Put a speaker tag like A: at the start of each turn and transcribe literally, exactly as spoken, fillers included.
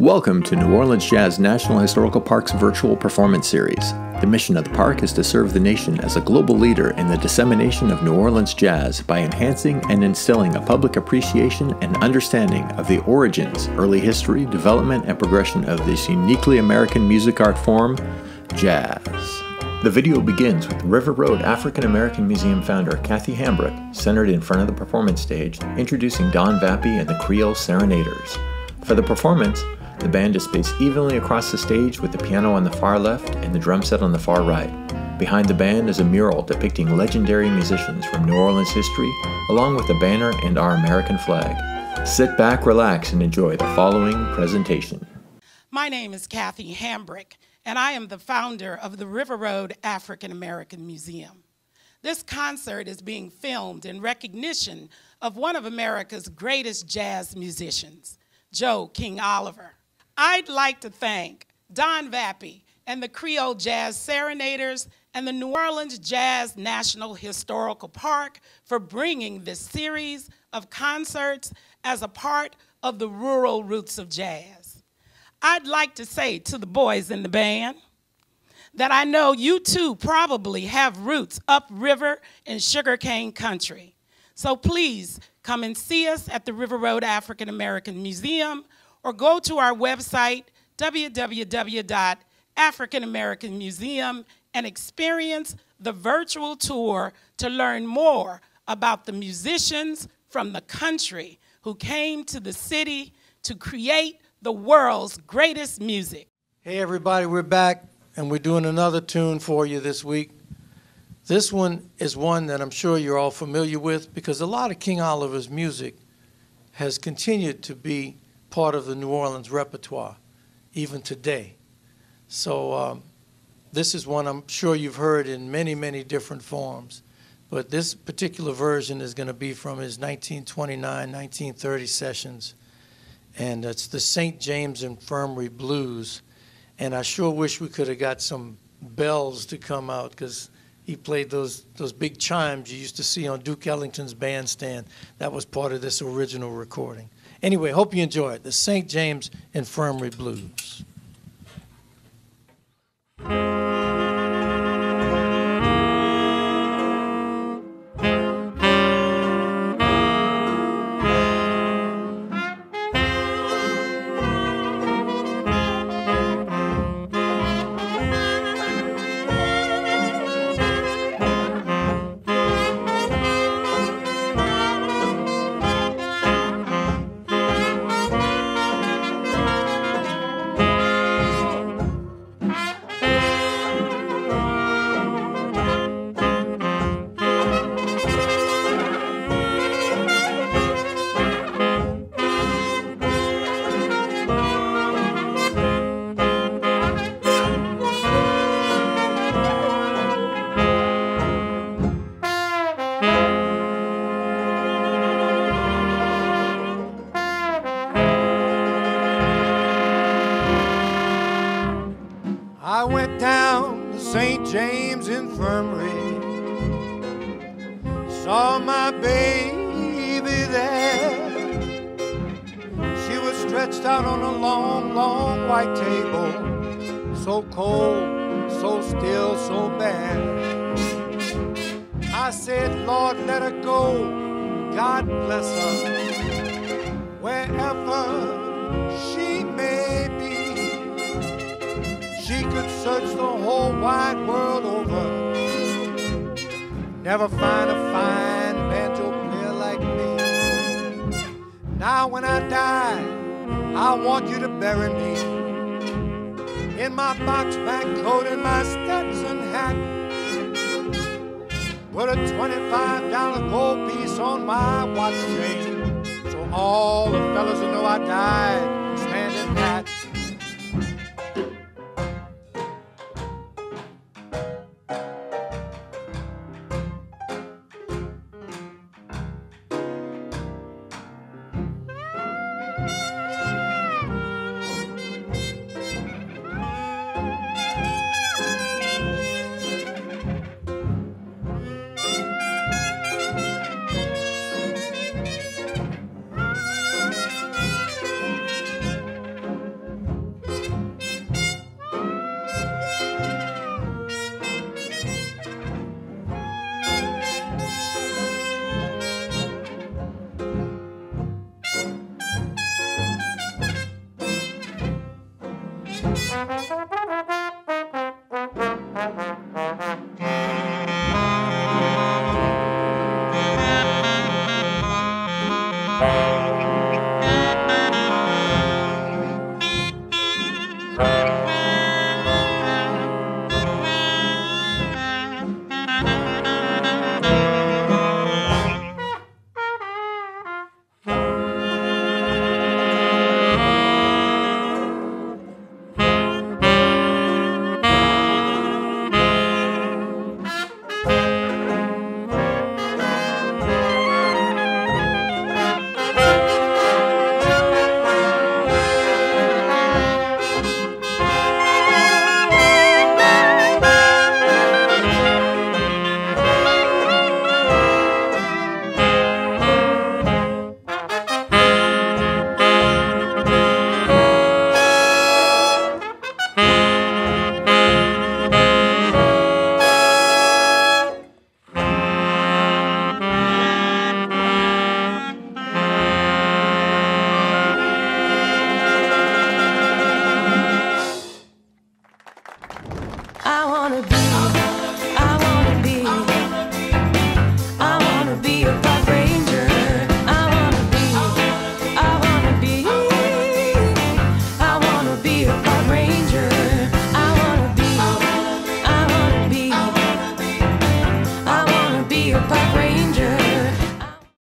A: Welcome to New Orleans Jazz National Historical Park's virtual performance series. The mission of the park is to serve the nation as a global leader in the dissemination of New Orleans jazz by enhancing and instilling a public appreciation and understanding of the origins, early history, development, and progression of this uniquely American music art form, jazz. The video begins with River Road African American Museum founder Kathy Hambrick, centered in front of the performance stage, introducing Don Vappy and the Creole Serenaders. For the performance, the band is spaced evenly across the stage with the piano on the far left and the drum set on the far right. Behind the band is a mural depicting legendary musicians from New Orleans history, along with a banner and our American flag. Sit back, relax, and enjoy the following presentation.
B: My name is Kathy Hambrick, and I am the founder of the River Road African American Museum. This concert is being filmed in recognition of one of America's greatest jazz musicians, Joe King Oliver. I'd like to thank Don Vappy and the Creole Jazz Serenaders and the New Orleans Jazz National Historical Park for bringing this series of concerts as a part of the rural roots of jazz. I'd like to say to the boys in the band that I know you too probably have roots upriver in sugarcane country. So please come and see us at the River Road African American Museum, or go to our website, w w w dot african american museum, and experience the virtual tour to learn more about the musicians from the country who came to the city to create the world's greatest music.
C: Hey everybody, we're back and we're doing another tune for you this week. This one is one that I'm sure you're all familiar with because a lot of King Oliver's music has continued to be part of the New Orleans repertoire, even today. So um, this is one I'm sure you've heard in many, many different forms. But this particular version is going to be from his nineteen twenty-nine nineteen thirty sessions. And it's the Saint James Infirmary Blues. And I sure wish we could have got some bells to come out because he played those, those big chimes you used to see on Duke Ellington's bandstand. That was part of this original recording. Anyway, hope you enjoy it. The Saint James Infirmary Blues. I went down to Saint James Infirmary, saw my baby there. She was stretched out on a long, long white table, so cold, so still, so bad. I said, Lord, let her go, God bless her, wherever she may be. She could search the whole wide world over, never find a fine banjo player like me. Now when I die, I want you to bury me in my box back coat and my Stetson hat, with a twenty-five dollar gold piece on my watch chain, so all the fellas will know I died